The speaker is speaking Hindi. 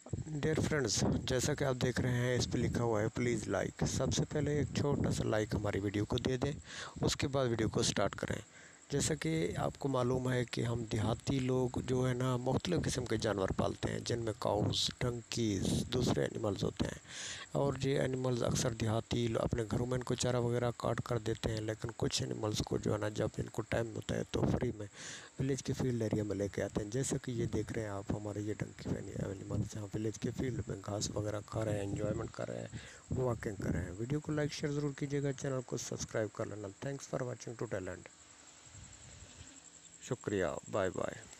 डियर फ्रेंड्स, जैसा कि आप देख रहे हैं इस पे लिखा हुआ है प्लीज़ लाइक। सबसे पहले एक छोटा सा लाइक हमारी वीडियो को दे दें, उसके बाद वीडियो को स्टार्ट करें। जैसा कि आपको मालूम है कि हम देहाती लोग जो है ना मुख्तलिफ़ किस्म के जानवर पालते हैं, जिनमें काउस, डंकीज़, दूसरे एनिमल्स होते हैं। और ये एनिमल्स अक्सर देहाती अपने घरों में इनको चारा वगैरह काट कर देते हैं, लेकिन कुछ एनिमल्स को जो है ना जब इनको टाइम होता है तो फ्री में विलेज के फील्ड एरिया में लेके आते हैं। जैसे कि ये देख रहे हैं आप, हमारे ये डंकी एनिमल्स यहाँ विलेज के फील्ड में घास वगैरह खा रहे हैं, एंजॉयमेंट कर रहे हैं, वॉकिंग कर रहे हैं। वीडियो को लाइक शेयर ज़रूर कीजिएगा, चैनल को सब्सक्राइब कर लेना। Thanks for watching to talent. शुक्रिया, बाय बाय।